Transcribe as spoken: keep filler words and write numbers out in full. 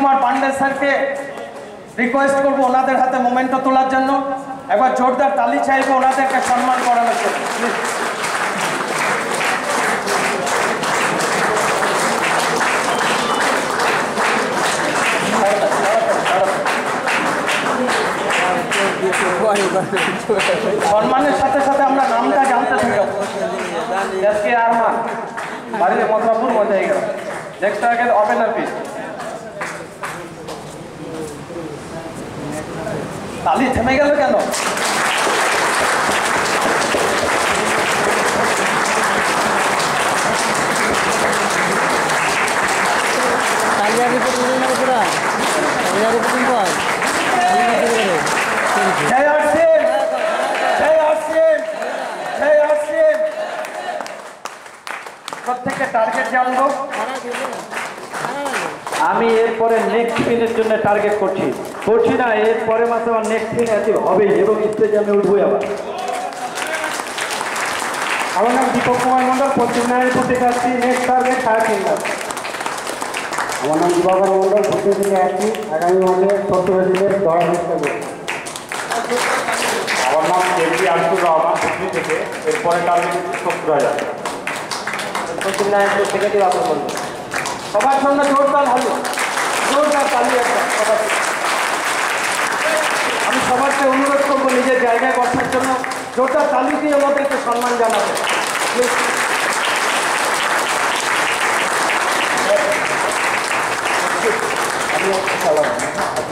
কুমার পান্ডে স্যারকে রিকোয়েস্ট করবো ওনাদের হাতে মোমেন্টো তোলার জন্য। একবার জোরদার তালি চাইবো ওনাদেরকে সম্মান করানোর জন্য। সম্মানের সাথে সাথে আমরা নামটা জানতে থাকি। এস কে আরমান বাড়িতে মথুরাপুর মজা হয়ে গেল। Next target opener pitch. তালি থেমে গেল কেন? প্রত্যেককে টার্গেট জানবো। আমি এরপরে নেক্সট দিনের জন্য টার্গেট করছি করছি না এরপরে মাসে আমার নেক্সট দিন অ্যাচিভ হবেই এবং স্টেজে আমি উঠবই আবার। আমার নাম দীপক কুমার মন্ডল, পশ্চিম নারায়ণপুর থেকে আসছি। নেক্সট টার্গেট সাড়ে তিন লাখ। আমার নাম দিবাকর মন্ডল, পশ্চিম থেকে আসছি। আগামী মাসে সত্তর দিনের দশ চেষ্টা করব। আমার নাম এমপি আশিকুর রহমান, পশ্চিম থেকে। এরপরে টার্গেট সত্তর হাজার। পশ্চিম নারায়ণপুর থেকে দিবাকর মন্ডল। সবার জন্য জোরদার হলো, জোরদার তালি একটা সবার। আমি সবাইকে অনুরোধ করবো নিজের জায়গায় বসার জন্য জোরদার তালি দিয়ে আমাদেরকে সম্মান জানাবে। আমি একটা